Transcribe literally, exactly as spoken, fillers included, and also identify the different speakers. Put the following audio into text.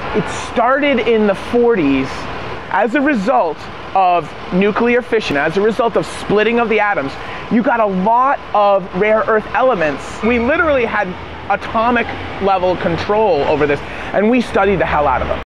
Speaker 1: It started in the forties as a result of nuclear fission, as a result of splitting of the atoms. You got a lot of rare earth elements. We literally had atomic level control over this, and we studied the hell out of them.